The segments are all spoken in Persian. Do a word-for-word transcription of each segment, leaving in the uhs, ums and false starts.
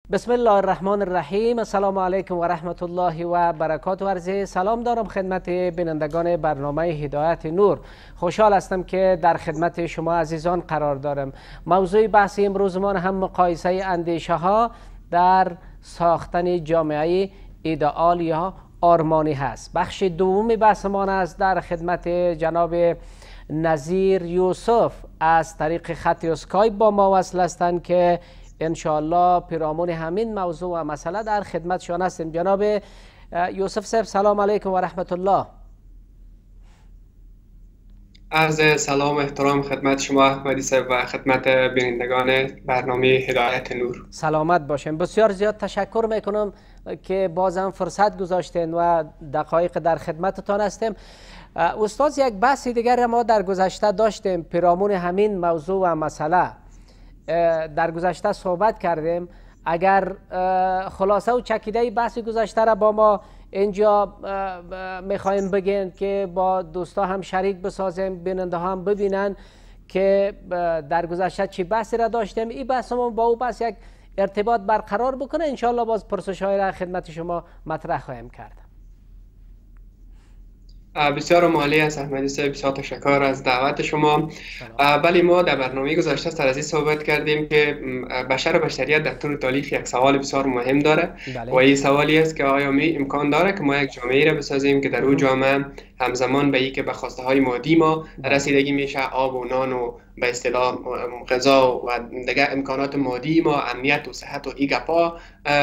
بسم الله الرحمن الرحیم. السلام علیکم و رحمت الله و برکاته. عرض سلام دارم خدمت بینندگان برنامه هدایت نور. خوشحال هستم که در خدمت شما عزیزان قرار دارم. موضوع بحث امروزمان هم مقایسه اندیشه ها در ساختن جامعه ایدئال یا آرمانی هست. بخش دوم بحثمان است. در خدمت جناب نظیر یوسف از طریق خط اسکایپ با ما وصل هستند که انشاءالله پیرامون همین موضوع و مسئله در خدمتشان هستیم. جناب یوسف صاحب سلام علیکم و رحمت الله. عرض سلام و احترام خدمت شما احمدی صاحب و خدمت بینندگان برنامه هدایت نور. سلامت باشین. بسیار زیاد تشکر میکنم که بازم فرصت گذاشتین و دقایق در خدمتتان هستیم. استاد، یک بحث دیگر ما در گذشته داشتیم پیرامون همین موضوع و مسئله. در گذشته صحبت کردیم. اگر خلاصه و چکیده بحث گذشته را با ما اینجا میخوایم بگین که با دوستا هم شریک بسازیم، بیننده هم ببینن که در گذشته چی بحثی را داشتیم، این بحثمون با او بحث یک ارتباط برقرار بکنه. انشاءالله باز پرسش های را خدمت شما مطرح خواهیم کرد. بسیار مالی است احمدی صاحب، بسیار تشکر از دعوت شما. بله، ما در برنامه گذشته سر از این صحبت کردیم که بشر و بشریت در طول تاریخ یک سوال بسیار مهم داره. بله. و این سوالی است که آیا می امکان داره که ما یک جامعه را بسازیم که در اون جامعه همزمان به اینکه به خواسته های مادی ما رسیدگی میشه، آب و نان و به اصطلاح غذا و دیگه امکانات مادی ما، امنیت و صحت و این گپا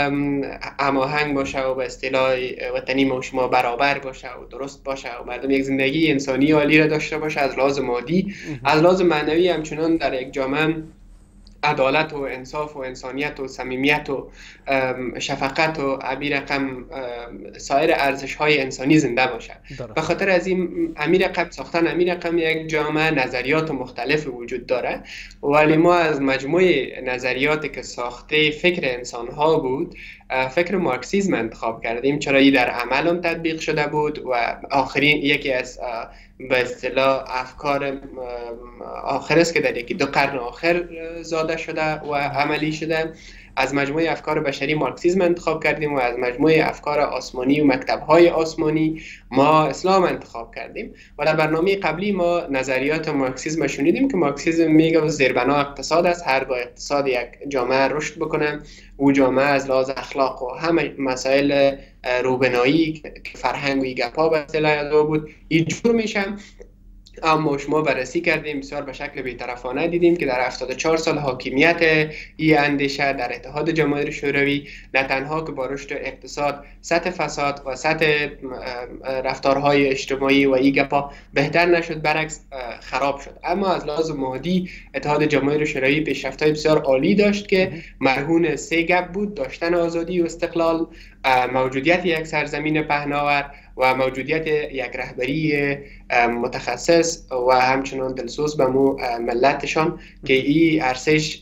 هماهنگ باشه و به اصطلاح وطنی ما و شما برابر باشه و درست باشه و مردم یک زندگی انسانی عالی را داشته باشه از لحاظ مادی. از لحاظ معنوی همچنان در یک جامعه عدالت و انصاف و انسانیت و صمیمیت و شفقت و ابی رقم سایر ارزش های انسانی زنده باشه. به خاطر از این امیر رقم ساختن امیر رقم یک جامعه نظریات مختلف وجود داره، ولی ما از مجموعه نظریاتی که ساخته فکر انسان ها بود فکر مارکسیسم انتخاب کردیم، چرا این در عمل هم تطبیق شده بود و آخرین یکی از به اصطلاح افکار آخر است که در یکی دو قرن آخر زاده شده و عملی شده. از مجموعه افکار بشری مارکسیسم انتخاب کردیم و از مجموعه افکار آسمانی و مکتب‌های آسمانی ما اسلام انتخاب کردیم. و در برنامه قبلی ما نظریات مارکسیسم شنیدیم که مارکسیسم میگه زیربنا اقتصاد است. هرگاه اقتصاد یک جامعه رشد بکنه، او جامعه از لحاظ اخلاق و همه مسائل روبنایی که فرهنگ و گپا به اصطلاح بود اینجور میشه. اما شما بررسی کردیم بسیار به شکل بی‌طرفانه دیدیم که در هفتاد و چهار سال حاکمیت این اندیشه در اتحاد جماهیر شوروی نه تنها که با رشد اقتصاد سطح فساد و سطح رفتارهای اجتماعی و این گپا بهتر نشد، برعکس خراب شد. اما از لحاظ مادی اتحاد جماهیر شوروی پیشرفت‌های بسیار عالی داشت که مرهون سه گپ بود: داشتن آزادی و استقلال، موجودیت یک سرزمین پهناور و موجودیت یک رهبری متخصص و همچنان دلسوز به مو ملتشان که این ارسش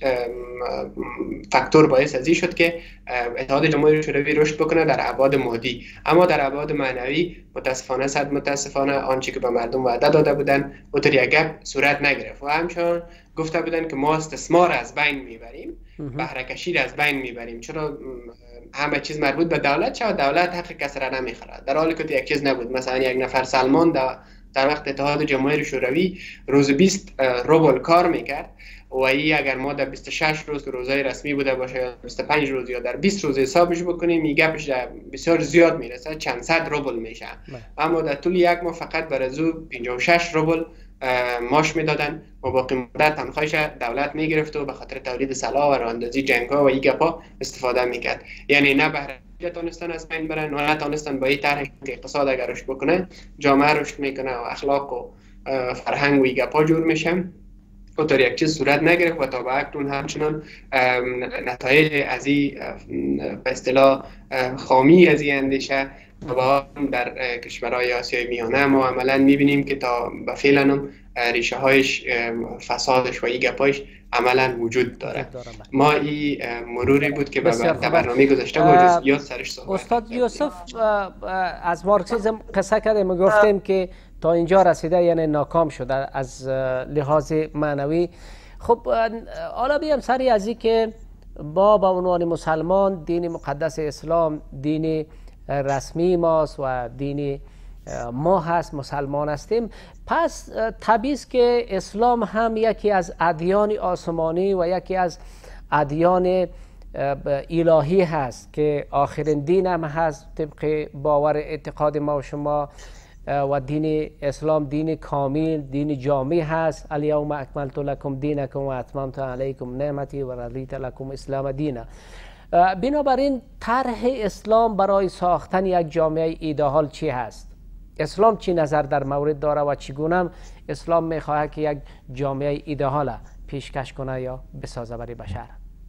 فاکتور باعث ازی شد که اتحاد جماهیر شوروی رشد بکنه در ابعاد مادی. اما در ابعاد معنوی متاسفانه صد متاسفانه آنچه که به مردم وعده داده بودن اونطور یک گپ صورت نگرفت و همچنان گفته بودن که ما استثمار از بین میبریم، بهره کشی از بین میبریم، چرا همه چیز مربوط به دولت شد، دولت حق کس را نمیخوره، در حالی که یک چیز نبود. مثلا یک نفر سلمان در, در وقت اتحاد جماهیر شوروی روز بیست روبل کار میکرد و این اگر ما در بیست و شش روز که روزای رسمی بوده باشه یا بیست و پنج روز یا در بیست روز حسابش بکنیم این گپش بسیار زیاد میرسه، چند صد روبل میشه. اما در طول یک ماه فقط بر از او پنجاه و شش روبل ماش میدادن و باقی مدت تنخواهش دولت میگرفت و به خاطر تولید سلاح و راهاندازی جنگ‌ها و این گپا استفاده میکرد. یعنی نه بهره تونستن از بین برن و نه تونستن با این طرح که اقتصاد اگر رشد بکنه جامعه رشد میکنه و اخلاق و فرهنگ و این گپا جور میشه. اونطور یک چیز صورت نگرفت و تا به اکنون همچنان نتایج از این به اصطلاح خامی از این اندیشه و در کشورهای آسیای میانه ما عملا میبینیم که تا به فعلا هم ریشه هایش فسادش و این گپایش عملا وجود داره. ما این مروری بود که در برنامه گذاشته با جزئیات سرش صحبت. استاد یوسف از مارکسیسم قصه کردیم و گفتیم که تا اینجا رسیده، یعنی ناکام شده از لحاظ معنوی. خب حالا بیام سری از این که ما به عنوان مسلمان دین مقدس اسلام دین رسمی ماست و دین ما هست، مسلمان هستیم. پس طبیعی است که اسلام هم یکی از ادیان آسمانی و یکی از ادیان الهی هست که آخرین دین هم هست طبق باور اعتقاد ما و شما. و دین اسلام دین کامل، دین جامع هست. الیوم اکملت لکم دینکم و اتممت علیکم نعمتی و رضیت لکم اسلام دینا. بنابراین طرح اسلام برای ساختن یک جامعه ایدئال چی هست؟ اسلام چی نظر در مورد داره و چگونه اسلام میخواهد که یک جامعه ایدئال پیشکش کنه یا بسازه برای بشر؟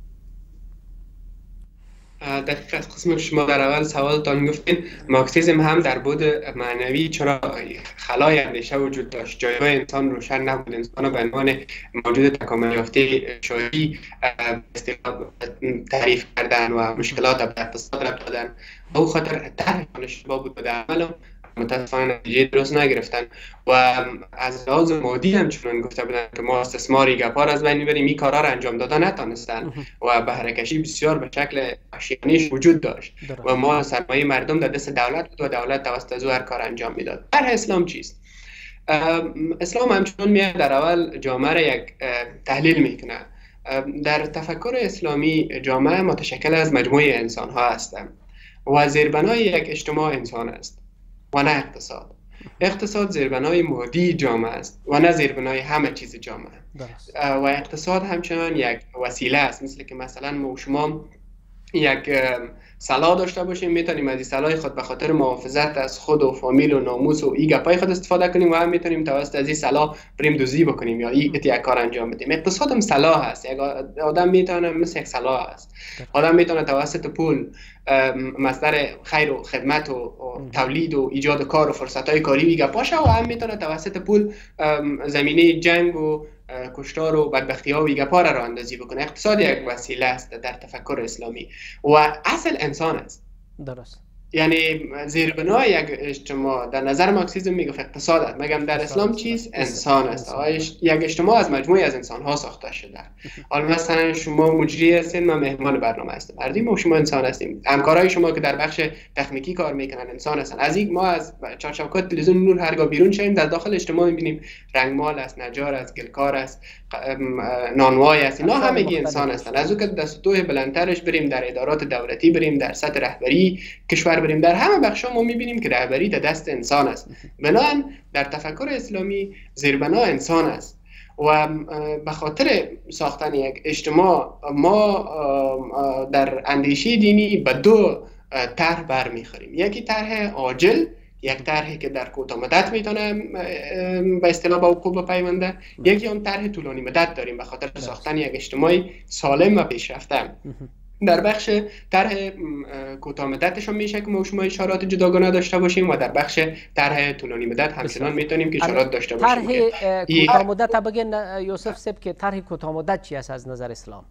دقیقا از قسم شما در اول سوالتان گفتین مارکسیسم هم در بود معنوی چرا خلای اندیشه وجود داشت، جایگاه انسان روشن نبود، انسان به عنوان موجود تکامل یافته شایی تعریف کردن و مشکلات به اقتصاد ربط دادن. او خاطر طرحشان اشتباه بود و در عمل متاسفانه نتیجه درست نگرفتن و از لحاظ مادی هم چنان گفته بودن که ما استثماری گپار از بین میبریم، این کارا را انجام دادن نتانستن و بهره‌کشی بسیار به شکل وحشیانه‌اش وجود داشت و ما سرمایه مردم در دست دولت بود و دولت توسط از او هر کار انجام میداد. طرح اسلام چیست؟ اسلام همچنان میاد در اول جامعه را یک تحلیل میکنه. در تفکر اسلامی جامعه متشکل از مجموعه انسان ها هستند و زیربنای یک اجتماع انسان است و نه اقتصاد. اقتصاد زیربنای مادی جامعه است و نه زیربنای همه چیز جامعه. و اقتصاد همچنان یک وسیله است، مثل که مثلا ما شما یک سلاح داشته باشیم، میتونیم از این سلاح خود به خاطر محافظت از خود و فامیل و ناموس و این گپای خود استفاده کنیم و هم میتونیم توسط از این سلاح بریم دزدی بکنیم یا این یک کار انجام بدیم. اقتصاد هم سلاح است. یک آدم میتونه مثل یک سلاح است. آدم میتونه توسط پول مصدر خیر و خدمت و تولید و ایجاد کار و فرصت‌های کاری و گپاشه و هم میتونه توسط پول زمینه جنگ و کشتار و بدبختی ها و گپا را اندازی بکنه. اقتصاد یک وسیله است در تفکر اسلامی و اصل انسان است. درست. یعنی زیربنای یک اجتماع در نظر مارکسیسم میگفت اقتصاد است، مگم در اسلام چیز انسان است. یک اجتماع از مجموعه از انسان ها ساخته شده. حالا مثلا شما مجری هستین، من مهمان برنامه هستم، هر ما شما انسان هستیم. همکارای شما که در بخش تکنیکی کار میکنن انسان هستن. از این ما از چارچوبات تلویزیون نور هرگاه بیرون شیم در داخل اجتماع میبینیم رنگمال است، نجار است، گلکار است، نانوای است. اینا همگی انسان هستن. از او که دست دوه بلندترش بریم در ادارات دولتی، بریم در سطح رهبری کشور بریم، در همه بخشا ما میبینیم که رهبری در دست انسان است. بنابراین در تفکر اسلامی زیربنا انسان است و به خاطر ساختن یک اجتماع ما در اندیشه دینی به دو طرح برمیخوریم. یکی طرح عاجل، یک طرحی که در کوتاه مدت میتونه به اصطلاح با حقوق بپیونده. یکی هم طرح طولانی مدت داریم به خاطر ساختن یک اجتماعی سالم و پیشرفته. در بخش طرح کوتاه مدتش هم میشه که ما شما اشارات جداگانه داشته باشیم و در بخش طرح طولانی مدت همچنان میتونیم که اشارات داشته باشیم. طرح کوتاه مدت بگین یوسف صاحب که طرح کوتاه مدت چی است از نظر اسلام؟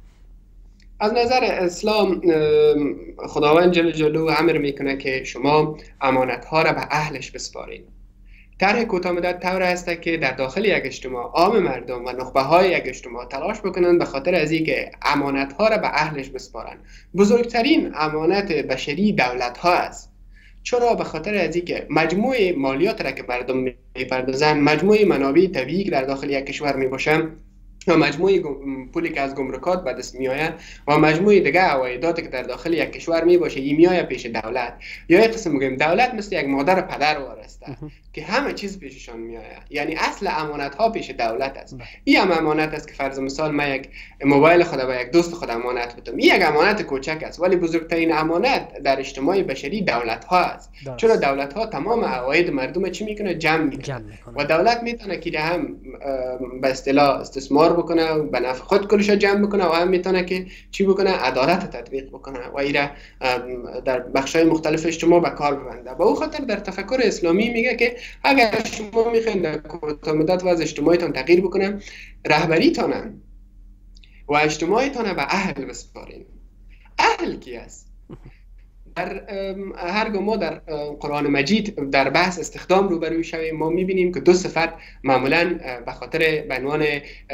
از نظر اسلام خداوند جل جلاله امر میکنه که شما امانت ها را به اهلش بسپارید. طرح کوتاه مدت طور است که در داخل یک اجتماع عام مردم و نخبه های یک اجتماع تلاش بکنند به خاطر از اینکه امانت ها را به اهلش بسپارند. بزرگترین امانت بشری دولت ها است. چرا؟ به خاطر از اینکه مجموع مالیات را که مردم میپردازند، مجموع منابع طبیعی که در داخل یک کشور میباشند و مجموعه پولی که از گمرکات به دست میآید و مجموعه دیگه عوایداتی که در داخل یک کشور میباشه این میآید پیش دولت. یا یک قسم میگیم دولت مثل یک مادر پدر وارسته که همه چیز پیششان میآید. یعنی اصل امانت ها پیش دولت است. این هم امانت است که فرض مثال من یک موبایل خود به یک دوست خود امانت بدم. این یک امانت کوچک است ولی بزرگترین امانت در اجتماع بشری دولت ها است. چون دولت ها تمام عواید مردم چی میکنه؟ جمع میکنه و دولت میتونه که هم به اصطلاح استثمار بکنه و به نفع خود کلش جمع بکنه و هم میتونه که چی بکنه؟ عدالت تطبیق بکنه و ایره در بخشای مختلف اجتماع به کار ببنده. با او خاطر در تفکر اسلامی میگه که اگر شما میخواین در کوتاه مدت وضع اجتماعیتان تغییر بکنه، رهبریتان و اجتماعیتان به اهل بسپارین. اهل کی است؟ در هرگاه ما در قرآن مجید در بحث استخدام روبروی شویم، ما میبینیم که دو صفت معمولا به خاطر به عنوان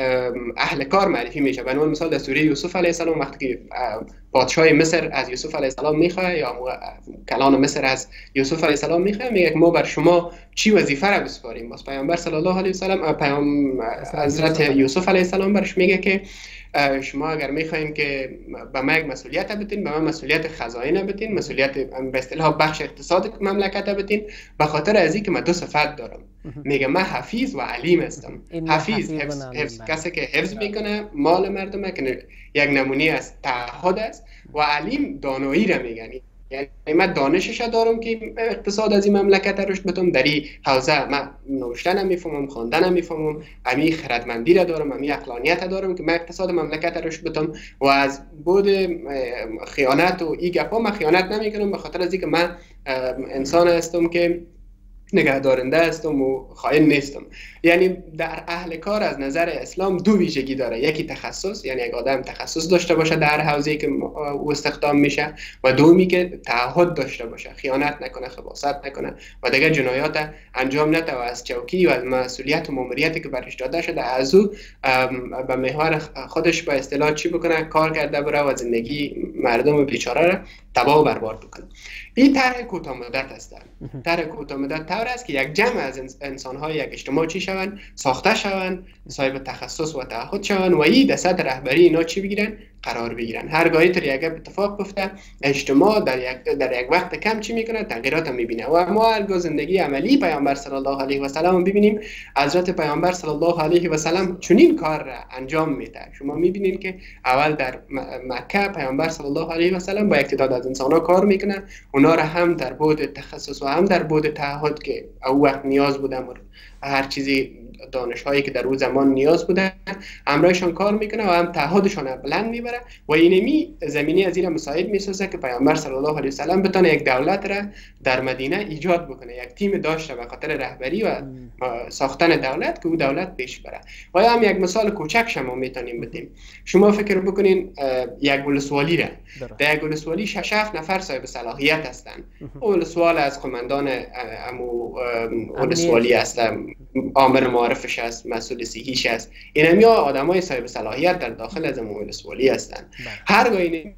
اهل کار معرفی میشه. به عنوان مثال در سوره یوسف علیه السلام وقتی که پادشاه مصر از یوسف علیه السلام میخواه یا کلان مصر از یوسف علیه السلام میخواه، میگه که ما بر شما چی وظیفه را بسپاریم. باز پیامبر صلی الله علیه و سلم پیام حضرت یوسف علیه السلام برش میگه که شما اگر میخواین که به من یک مسئولیت بدین، به من مسئولیت خزائن بدین، مسئولیت به اصطلاح بخش اقتصاد مملکت بدین، به خاطر از اینکه من دو صفت دارم. میگه من حفیظ و علیم هستم. حفیظ حفظ, حفظ کسی که حفظ میکنه مال مردم که یک نمونه از تعهد است، و علیم دانایی را میگن. یعنی من دانشش دارم که اقتصاد از این مملکت رشد بدم، در این حوزه من نوشتن میفهمم، خواندن میفهمم، امی خردمندی را دارم، امی عقلانیت دارم که من اقتصاد مملکت رشد بدم، و از بود خیانت و این گپا من خیانت نمیکنم، به خاطر از اینکه من انسان هستم که نگهدارنده هستم و خائن نیستم. یعنی در اهل کار از نظر اسلام دو ویژگی داره، یکی تخصص، یعنی یک آدم تخصص داشته باشه در حوزه‌ای که او استخدام میشه، و دومی که تعهد داشته باشه، خیانت نکنه، خباثت نکنه و دیگه جنایات انجام نده و از چوکی و از مسئولیت و ماموریتی که برش داده شده از او به محور خودش به اصطلاح چی بکنه، کار کرده بره و زندگی مردم بیچاره را تباه و برباد بکنه. این طرح کوتاه مدت است. طرح کوتاه مدت طور است که یک جمع از انسان‌های یک اجتماع چی شوند، ساخته شوند، صاحب تخصص و تعهد شوند و این دست رهبری اینا چی بگیرن، قرار بگیرن. هرگاهی تر یک اتفاق گفته اجتماع در یک در یک وقت کم چی میکنه، تغییرات میبینه. و ما هرگاه زندگی عملی پیامبر صلی الله علیه و سلم ببینیم، حضرت پیامبر صلی الله علیه و سلم چنین کار را انجام میده. شما میبینید که اول در مکه پیامبر صلی الله علیه و سلم با یک تعداد از انسان‌ها کار میکنه، اونا را هم در بعد تخصص و هم در بعد تعهد که او وقت نیاز بوده، هر چیزی دانش هایی که در اون زمان نیاز بوده همراهشان کار میکنه و هم تعهدشان بلند میبره و اینمی زمینی از این مساعد میسازه که پیامبر صلی الله علیه و سلم بتونه یک دولت را در مدینه ایجاد بکنه، یک تیم داشته به خاطر رهبری و ساختن دولت که او دولت پیش بره. و یا هم یک مثال کوچک شما میتونیم بدیم. شما فکر بکنین یک ولسوالی را، در یک ولسوالی شش هفت نفر صاحب صلاحیت هستند. ولسوال از قماندان امو ولسوالی است، آمر معارفش است، مسئول صحیحش است. اینها آدمای صاحب صلاحیت در داخل از ولسوالی هستند. هرگاه این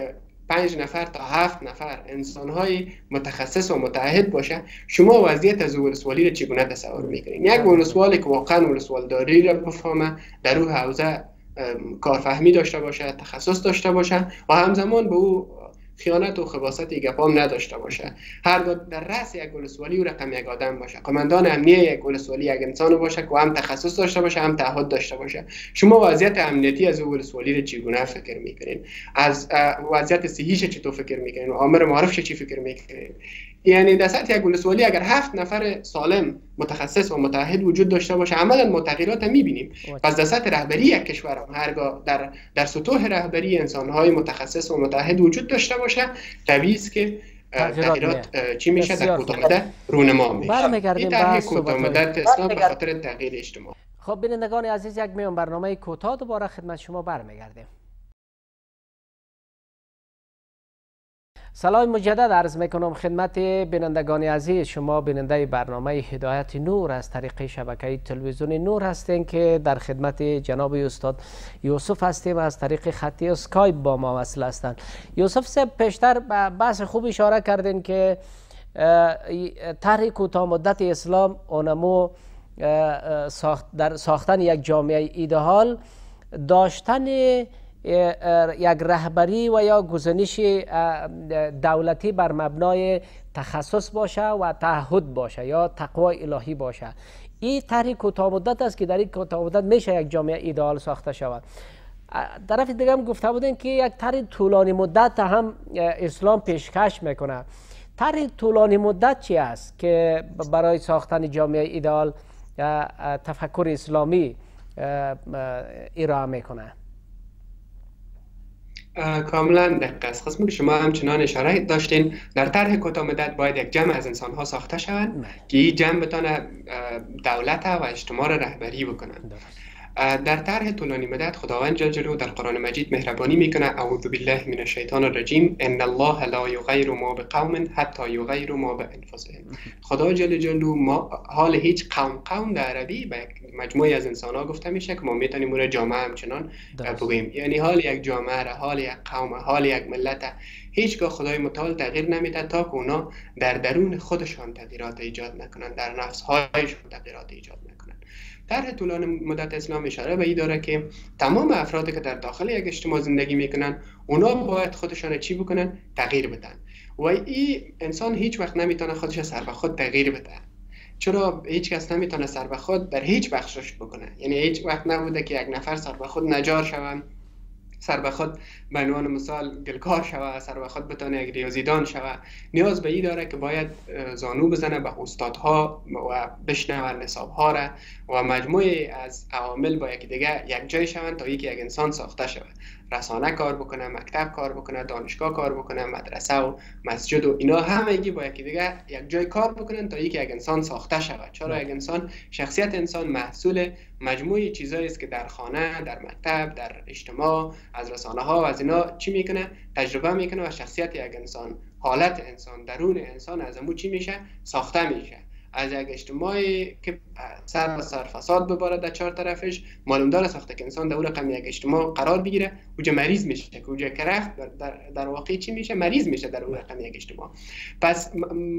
پنج نفر تا هفت نفر انسان‌های متخصص و متعهد باشه، شما وضعیت از ولسوالی را چگونه تصور می‌کنید؟ یک ولسوالی که واقعا ولسوالداری را بفهمه، در اون حوزه کارفهمی داشته باشه، تخصص داشته باشه و همزمان به او خیانت و خباثت گپام نداشته باشه. هرگاه در رأس یک ولسوالی او رقم یک آدم باشه، قماندان امنیه یک ولسوالی یک انسان باشه که هم تخصص داشته باشه هم تعهد داشته باشه. شما وضعیت امنیتی از ولسوالی رو چگونه فکر میکنین؟ از وضعیت صحیحش چطور فکر میکنین؟ و آمر معارفش چی فکر میکنین؟ یعنی در سطح یک ولسوالی اگر هفت نفر سالم متخصص و متعهد وجود داشته باشه، عملا ما تغییرات میبینیم. پس در سطح رهبری یک کشور هم هرگاه در در سطوح رهبری انسان‌های متخصص و متعهد وجود داشته باشه، طبیعی است که تغییرات چی میشه در کوتاه مدت رونما میشه. برمیگردیم به کوتاه مدت اسلام به خاطر تغییر اجتماع. خب بینندگان عزیز، یک میان برنامه کوتاه دوباره خدمت شما برمیگردیم. سلام مجدد عرض میکنم خدمت بینندگان عزیز. شما بیننده برنامه هدایت نور از طریق شبکه تلویزیون نور هستین که در خدمت جناب استاد یوسف هستیم. از طریق خطی اسکایپ با ما وصل هستند. یوسف صاحب، پیشتر به بحث خوب اشاره کردین که طرح کوتاه مدت اسلام اونمو ساخت در ساختن یک جامعه ایدئال، داشتن یک رهبری و یا گزینش دولتی بر مبنای تخصص باشه و تعهد باشه یا تقوای الهی باشه. این طرح کوتاه مدت است که در این کوتاه مدت میشه یک جامعه ایدئال ساخته شود. طرف دیگه هم گفته بودن که یک طرح طولانی مدت هم اسلام پیشکش میکنه. طرح طولانی مدت چی است که برای ساختن جامعه ایدئال تفکر اسلامی ارائه میکنه؟ کاملا دقیق است. خصوصا که شما همچنان اشاره داشتین در طرح کوتاه مدت باید یک جمع از انسان ها ساخته شوند که این جمع بتونه دولت و اجتماع را رهبری بکنن. در طرح طولانی مدت خداوند جل جلاله در قرآن مجید مهربانی میکنه: اعوذ بالله من الشیطان الرجیم ان الله لا یغیر ما بقوم حتی یغیروا ما بانفسهم. خدا جل جلاله ما حال هیچ قوم قوم در عربی به مجموعه از انسان ها گفته میشه که ما میتونیم اون جامعه همچنان بگوییم، یعنی حال یک جامعه را، حال یک قوم، حال یک ملت هیچگاه خدای متعال تغییر نمیده تا که اونا در درون خودشان تغییرات ایجاد نکنن، در نفسهایشان تغییرات ایجاد نکنن. طرح طولانی مدت اسلام اشاره به این داره که تمام افرادی که در داخل یک اجتماع زندگی میکنن اونا باید خودشان چی بکنن؟ تغییر بدن. و این انسان هیچ وقت نمیتونه خودش سر به خود تغییر بده، چرا هیچ کس نمیتونه سر به خود در هیچ بخشش بکنه. یعنی هیچ وقت نبوده که یک نفر سر به خود نجار شود، سر به خود به عنوان مثال گلکار شود، سر به خود بتونه یک ریاضیدان شود. نیاز به این داره که باید زانو بزنه به استادها و بشنوه نصابها را و مجموعه از عوامل با یکی دیگه یک جای شوند تا اینکه یک انسان ساخته شود. رسانه کار بکنه، مکتب کار بکنه، دانشگاه کار بکنه، مدرسه و مسجد و اینا همگی با یکی دیگه یک جای کار بکنن تا اینکه یک انسان ساخته شود. چرا یک انسان، شخصیت انسان محصول مجموعه چیزایی است که در خانه، در مکتب، در اجتماع، از رسانه ها و از اینا چی میکنه؟ تجربه میکنه و شخصیت یک انسان، حالت انسان، درون انسان از امو چی میشه؟ ساخته میشه. از یک اجتماعی که سر و سر فساد ببارد در چهار طرفش، معلوم داره ساخته که انسان در اون رقم یک اجتماع قرار بگیره، اوجا مریض میشه، که اوجا کرخت در, در, در واقع چی میشه؟ مریض میشه در اون رقم یک اجتماع. پس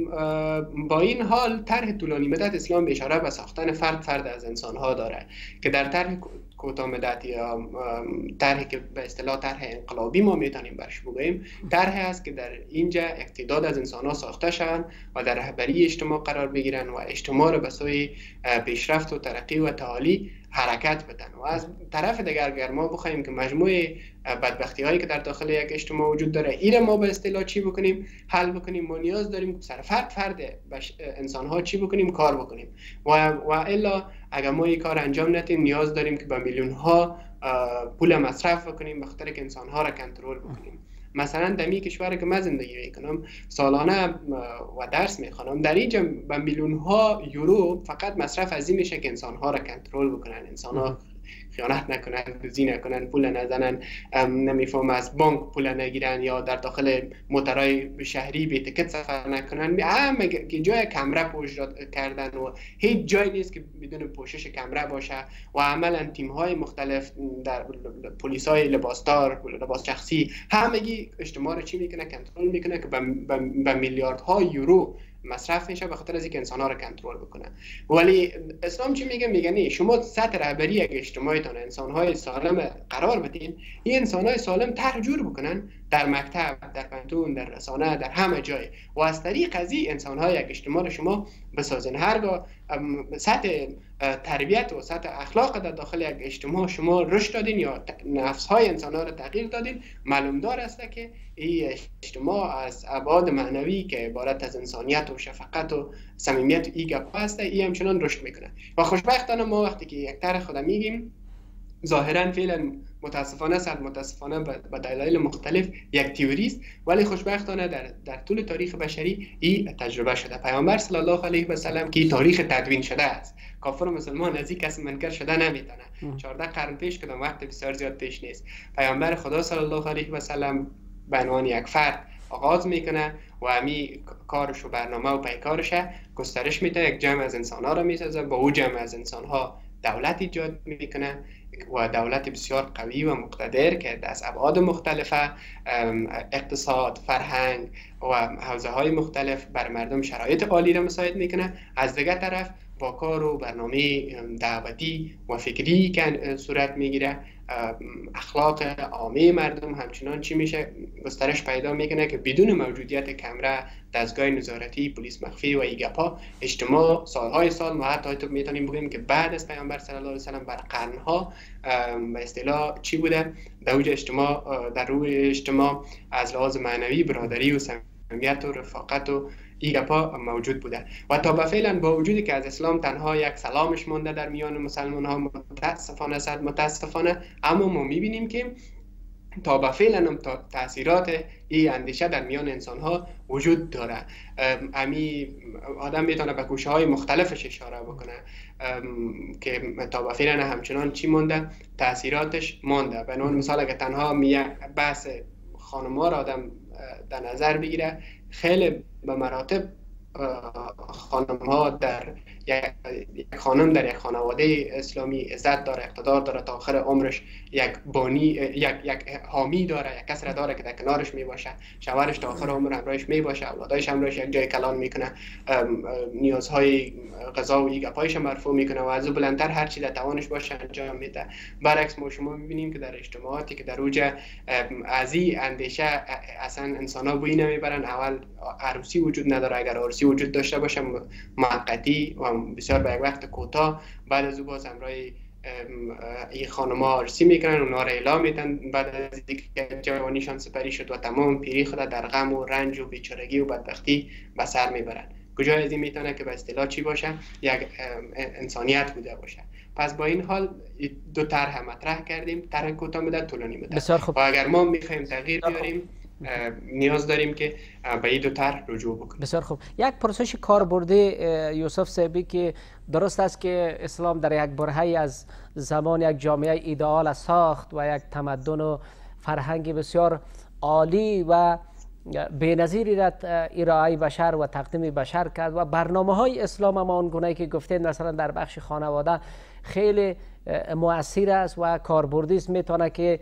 با این حال طرح طولانی مدت اسلام به اشاره به ساختن فرد فرد از انسان ها داره که در طرح کوتاه مدت یا طرحی که به اصطلاح طرح انقلابی ما میتونیم برش بگوییم، طرح است که در اینجا اقتدار از انسان ها ساخته شوند و در رهبری اجتماع قرار بگیرن و اجتماع را به سوی پیشرفت و ترقی و تعالی حرکت بدن. و از طرف دیگر اگر ما بخوایم که مجموعه بدبختی هایی که در داخل یک اجتماع وجود داره این ما به اصطلاح چی بکنیم؟ حل بکنیم. ما نیاز داریم که سر فرد فرد انسان ها چی بکنیم؟ کار بکنیم. و و الا اگر ما این کار انجام ندیم نیاز داریم که با میلیون ها پول مصرف بکنیم به خاطر که انسان ها را کنترل بکنیم. مثلا در می کشوری که من زندگی میکنم سالانه و درس میخوانم، در اینجا به میلیون ها یورو فقط مصرف از این میشه که انسان ها را کنترل بکنن، انسان ها خیانت نکنن، دزدی نکنن، پول نزنن، نمیفهم از بانک پول نگیرن یا در داخل موترهای شهری بی تکت سفر نکنن. همه جای کمره پوش کردن و هیچ جای نیست که بدون پوشش کمره باشه و عملا تیم های مختلف در پلیس های لباسدار، لباس شخصی، همگی اجتماع رو چی میکنه؟ کنترل میکنه که به میلیاردها یورو مصرف میشه به خاطر از اینکه انسان ها رو کنترل بکنه. ولی اسلام چی میگه؟ میگه نه، شما سطح رهبری یک اجتماعیتون انسان های سالم قرار بدین، این انسان های سالم طرح جور بکنن در مکتب، در پنتون، در رسانه، در همه جای و از طریق از این انسان های یک اجتماع رو شما بسازین. هرگاه سطح تربیت و سطح اخلاق در داخل یک اجتماع شما رشد دادین یا نفس های انسان ها رو تغییر دادین، معلوم دار است که این اجتماع از ابعاد معنوی که عبارت از انسانیت و شفقت و صمیمیت و این گپ هست، این همچنان رشد میکنه. و خوشبختانه ما وقتی که یک طرح خود میگیم، ظاهرا فعلا متاسفانه صد متاسفانه به دلایل مختلف یک تئوری است، ولی خوشبختانه در در طول تاریخ بشری این تجربه شده. پیامبر صلی الله علیه و سلم که تاریخ تدوین شده است، کافر و مسلمان از این کس منکر شده نمیتونه. چهارده قرن پیش کدام وقت بسیار زیاد پیش نیست. پیامبر خدا صلی الله علیه و سلم به عنوان یک فرد آغاز میکنه و امی کارش و برنامه و پیکارش گسترش میده، یک جمع از انسان ها را میسازه، با او جمع از انسان ها دولت ایجاد میکنه و دولت بسیار قوی و مقتدر که از ابعاد مختلف اقتصاد، فرهنگ و حوزه های مختلف بر مردم شرایط عالی را مساعد میکنه. از دیگر طرف با کار و برنامه دعوتی و فکری که صورت میگیره، اخلاق عامه مردم همچنان چی میشه؟ گسترش پیدا میکنه که بدون موجودیت کمره، دستگاه نظارتی، پلیس مخفی و ایگپا، اجتماع سالهای سال ما حتی تو میتونیم بگیم که بعد از پیامبر صلی الله علیه و سلم بر قرنها به اصطلاح چی بوده؟ در اوج اجتماع، در روی اجتماع از لحاظ معنوی برادری و صمیمیت و رفاقت و ایگپا موجود بوده. و تا به فعلا با وجودی که از اسلام تنها یک سلامش مانده در میان مسلمان ها، متاسفانه صد متاسفانه، اما ما میبینیم که تا به فعلا هم تاثیرات این اندیشه در میان انسان ها وجود داره. امی آدم میتونه به گوشه های مختلفش اشاره بکنه که تا به فعلا همچنان چی مونده، تاثیراتش مونده. به عنوان مثال اگه تنها می بحث خانم ها را آدم در نظر بگیره، خیلی به مراتب خانم ها در یک خانم در یک خانواده اسلامی عزت داره، اقتدار داره، تا آخر عمرش یک بانی یک یک حامی داره، یک کس را داره که در کنارش می باشه، شوهرش تا آخر عمر همراهش می باشه، اولادایش همراهش یک جای کلان میکنه، نیازهای غذا و گپایش مرفوع میکنه و از او بلندتر هر چی در توانش باشه انجام میده. برعکس ما شما میبینیم که در اجتماعاتی که در اوج از این اندیشه اصلا انسان ها بوی نمیبرن. اول عروسی وجود نداره، اگر عروسی وجود داشته باشه موقتی و بسیار به یک وقت کوتاه، بعد از او باز همراه این خانم ها عروسی میکنن، اونا را اعلام میدن، بعد از اینکه جوانیشان سپری شد و تمام پیری خود در غم و رنج و بیچارگی و بدبختی به سر میبرن. کجا از این میتونه که به اصطلاح چی باشه؟ یک انسانیت بوده باشه. پس با این حال دو طرح مطرح کردیم، طرح کوتاه مدت، طولانی مدت. و اگر ما میخوایم تغییر بیاریم نیاز داریم که به این دو طرح رجوع بکنیم. بسیار خوب. یک پرسش کاربردی یوسف صاحبی که درست است که اسلام در یک برهه‌ای از زمان یک جامعه ایدئال ساخت و یک تمدن و فرهنگ بسیار عالی و بی‌نظیری را ارائه بشر و تقدیم بشر کرد و برنامه های اسلام هم آنگونه که گفتید مثلا در بخش خانواده خیلی مؤثر است و کاربردی است، میتونه که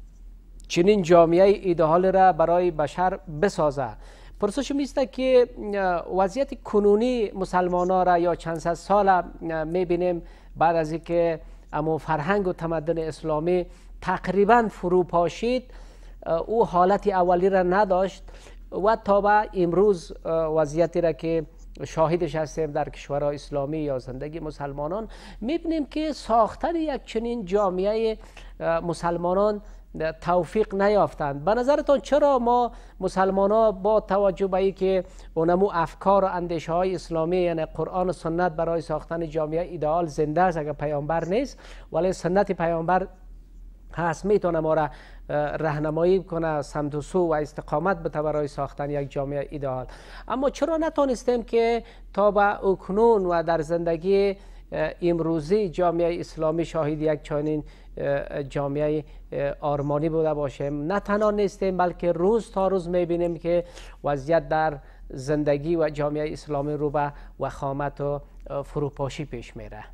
چنین جامعه ایدئال را برای بشر بسازه. پرسش میسته که وضعیت کنونی مسلمان ها را یا چند صد سال میبینیم بعد از اینکه امو فرهنگ و تمدن اسلامی تقریبا فرو پاشید، او حالت اولی را نداشت و تا به امروز وضعیتی را که شاهدش هستیم در کشورهای اسلامی یا زندگی مسلمانان، میبینیم که ساختن یک چنین جامعه مسلمانان توفیق نیافتند. به نظرتان چرا ما مسلمان ها با توجه به اینکه اونمو افکار و اندیشه های اسلامی یعنی قرآن و سنت برای ساختن جامعه ایدئال زنده است، اگر پیامبر نیست ولی سنت پیامبر هست، میتونه ما را راهنمایی کنه سمت و سو و استقامت بده برای ساختن یک جامعه ایدئال، اما چرا نتونستیم که تا به اکنون و در زندگی امروزی جامعه اسلامی شاهد یک چنین جامعه آرمانی بوده باشیم؟ نه تنها نیستیم بلکه روز تا روز میبینیم که وضعیت در زندگی و جامعه اسلامی رو به وخامت و فروپاشی پیش میره.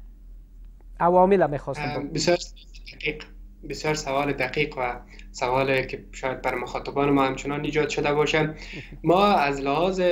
عوامل میخواستم بسیار دقیق بسیار سوال دقیق و سوالی که شاید بر مخاطبان ما همچنان ایجاد شده باشه. ما از لحاظ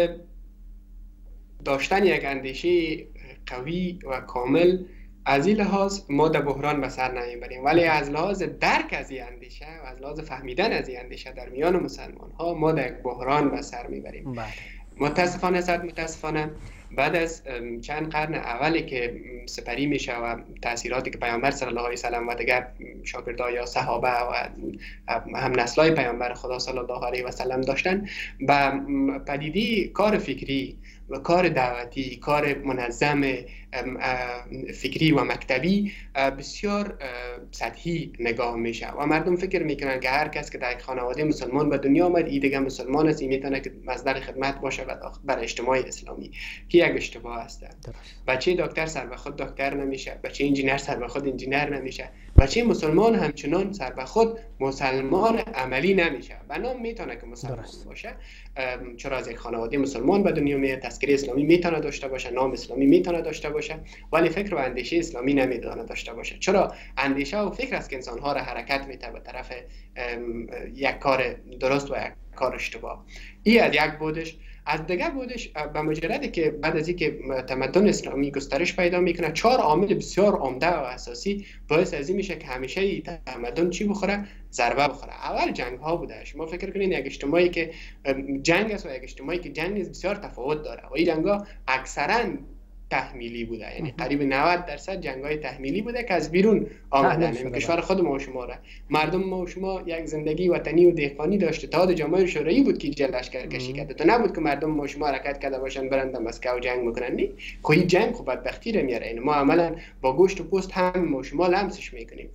داشتن یک اندیشه قوی و کامل از این لحاظ ما در بحران به سر نمیبریم، ولی از لحاظ درک از این اندیشه و از لحاظ فهمیدن از این اندیشه در میان مسلمان ها ما در یک بحران به سر میبریم. متاسفانه صد متاسفانه بعد از چند قرن اولی که سپری میشه و تاثیراتی که پیامبر صلی الله علیه و سلم و دیگر شاگردان یا صحابه و هم نسلای پیامبر خدا صلی الله علیه و سلم داشتن، با پدیده کار فکری و کار دعوتی، کار منظم فکری و مکتبی بسیار سطحی نگاه میشه و مردم فکر میکنن که هر کس که در یک خانواده مسلمان به دنیا آمد این دیگه مسلمان است، این میتونه که مصدر خدمت باشه بر اجتماع اسلامی، که یک اشتباه است. بچه دکتر سر به خود دکتر نمیشه، بچه انجینر سر به خود انجینر نمیشه، بچه مسلمان همچنان سر به خود مسلمان عملی نمیشه. بنام میتونه که مسلمان باشه، چرا از یک خانواده مسلمان به دنیا میاد، تذکره اسلامی میتونه داشته باشه، نام اسلامی میتونه داشته باشه، ولی فکر و اندیشه اسلامی نمیتونه داشته باشه. چرا اندیشه و فکر است که انسانها را حرکت میده به طرف یک کار درست و یک کار اشتباه. این از یک بودش. از دیگه بودش به مجردی که بعد از اینکه تمدن اسلامی گسترش پیدا میکنه، چهار عامل بسیار عمده و اساسی باعث از این میشه که همیشه تمدن چی بخوره؟ ضربه بخوره. اول جنگ ها بوده. شما فکر کنین یک اجتماعی که جنگ است و یک اجتماعی که جنگ است بسیار تفاوت داره و این جنگ ها اکثرا تحمیلی بوده، یعنی قریب نود درصد جنگ‌های تحمیلی بوده که از بیرون آمدن. این کشور خود ما و شما را، مردم ما و شما یک زندگی وطنی و دهقانی داشته. اتحاد جماهیر شوروی بود که لشکر کشی کرده، تو نبود که مردم ما و شما حرکت کرده باشن برند مسکو جنگ میکنن. نه، کوی جنگ خب بدبختی رو میاره. این ما عملا با گوشت و پوست هم ما و شما لمسش میکنیم.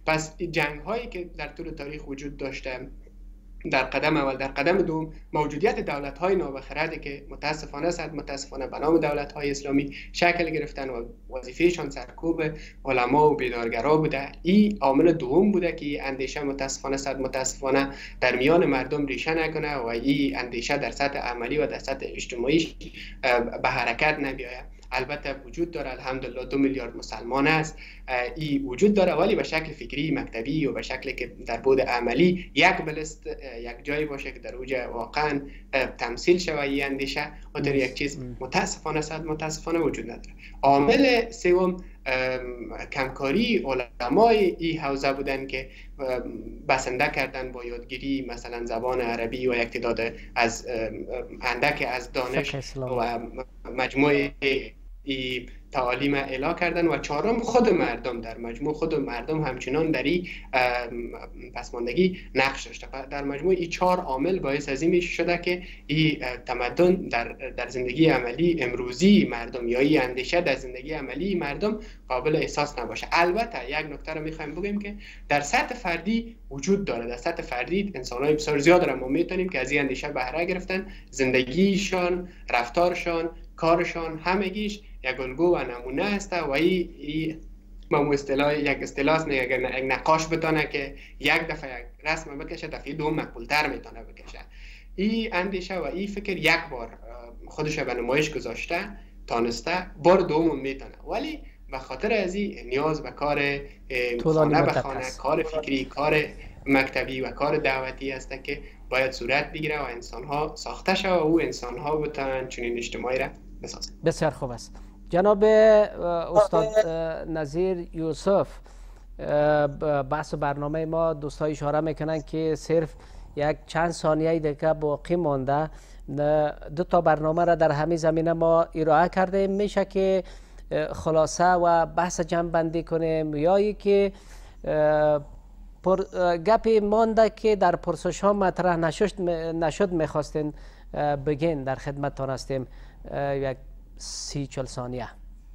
پس جنگ هایی که در طول تاریخ وجود داشته، در قدم اول در قدم دوم موجودیت دولت های نابخرده که متاسفانه صد متاسفانه به نام دولت های اسلامی شکل گرفتن و وظیفهشان سرکوب علما و بیدارگرا بوده، این عامل دوم بوده که اندیشه متاسفانه صد متاسفانه در میان مردم ریشه نکنه و این اندیشه در سطح عملی و در سطح اجتماعی به حرکت نبیاید. البته وجود داره، الحمدلله دو میلیارد مسلمان است، این وجود داره، ولی به شکل فکری مکتبی و به شکلی که در بود عملی یک بلست یک جایی باشه که در اوجه واقعا تمثیل شوه این اندیشه و در یک چیز متاسفانه صد متاسفانه وجود نداره. عامل سوم کمکاری علمای این حوزه بودن که بسنده کردن با یادگیری مثلا زبان عربی و یک تعداد از اندک از دانش و مجموعه ای تعالیم اعلا کردن. و چهارم خود مردم، در مجموع خود مردم همچنان در این پسماندگی نقش داشته. در مجموع این چهار عامل باعث از این شده که این تمدن در در زندگی عملی امروزی مردم یا این اندیشه در زندگی عملی مردم قابل احساس نباشه. البته یک نکته رو میخوایم بگیم که در سطح فردی وجود داره، در سطح فردی انسان‌های بسیار زیاد را ما میتونیم که از این اندیشه بهره گرفتن، زندگیشان، رفتارشان، کارشان همگیش یک الگو و نمونه است و این ای ما اصطلاح یک اصطلاح است، یک نقاش بتونه که یک دفعه یک رسم بکشه دفعه دوم مقبولتر میتونه بکشه. این اندیشه و این فکر یک بار خودش به نمایش گذاشته تانسته، بار دوم میتونه، ولی به خاطر از این نیاز به کار خانه به خانه، کار فکری، کار مکتبی و کار دعوتی است که باید صورت بگیره و انسان ها ساخته شود و او انسان ها بتونن چنین اجتماعی را بسازن. بسیار خوب است. جناب استاد نظیر یوسف، بحث برنامه ما دوستان اشاره میکنن که صرف یک چند ثانیه دیگه باقی مانده. دو تا برنامه را در همین زمینه ما ارائه کرده، میشه که خلاصه و بحث جمع بندی کنیم یا ای که پر گپی مانده که در پرسش ها مطرح نشد نشد میخواستین بگین، در خدمتتان هستیم. یک سی چل ثانیه.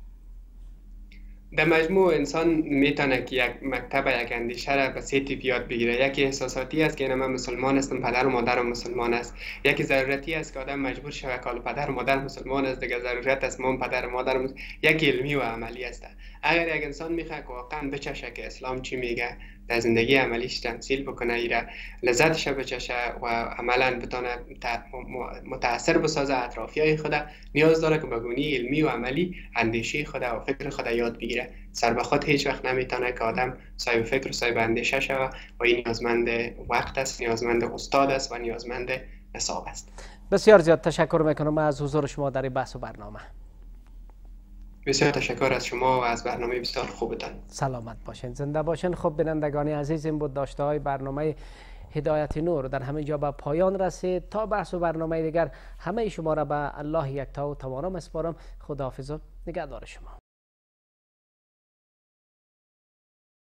در مجموع انسان میتونه که یک مکتب یک اندیشه را به سه تیپ یاد بگیره. یکی احساساتی است که این من مسلمان هستم، پدر و مادر مسلمان است. یکی ضرورتی است که آدم مجبور شود که پدر و مادر مسلمان است، دیگه ضرورت است من پدر و مادر مسلمان. یکی علمی و عملی است. اگر یک انسان میخواد که واقعا بچشه که اسلام چی میگه، در زندگی عملیش تمثیل بکنه، ایره لذتش بچشه و عملا بتونه متاثر بسازه اطرافیای خود، نیاز داره که به گونه علمی و عملی اندیشه خود و فکر خود یاد بگیره. سر به خود هیچ وقت نمیتونه که آدم صاحب فکر و صاحب اندیشه شود و این نیازمند وقت است، نیازمند استاد است و نیازمند نصاب است. بسیار زیاد تشکر میکنم از حضور شما در این بحث و برنامه. بسیار تشکر از شما و از برنامه بسیار خوبتان. سلامت باشین، زنده باشین. خب بینندگان عزیز، این بود داشته های برنامه هدایت نور. در همین جا به پایان رسید. تا بحث و برنامه دیگر همه شما را به الله یکتا و تمام اسپارم. خداحافظ و نگهدار شما.